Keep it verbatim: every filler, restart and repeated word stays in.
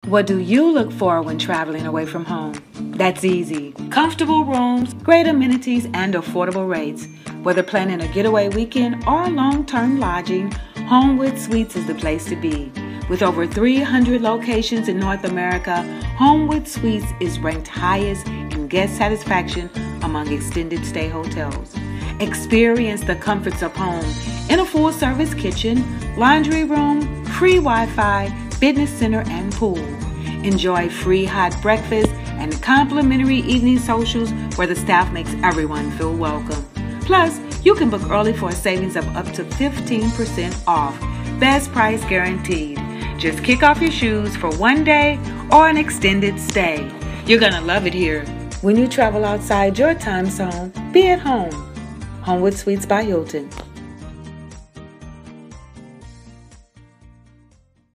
What do you look for when traveling away from home? That's easy. Comfortable rooms, great amenities, and affordable rates. Whether planning a getaway weekend or long-term lodging, Homewood Suites is the place to be. With over three hundred locations in North America, Homewood Suites is ranked highest in guest satisfaction among extended stay hotels. Experience the comforts of home in a full-service kitchen, laundry room, free Wi-Fi, fitness center, and pool. Enjoy free hot breakfast and complimentary evening socials where the staff makes everyone feel welcome. Plus, you can book early for a savings of up to fifteen percent off. Best price guaranteed. Just kick off your shoes for one day or an extended stay. You're gonna love it here. When you travel outside your time zone, be at home. Homewood Suites by Hilton.